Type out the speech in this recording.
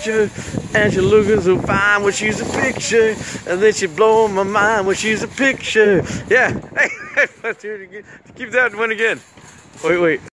picture. And she looking so fine when she's a picture. And then she blowing my mind when she's a picture. Yeah. Hey, let's do it again. Keep that one again. Wait.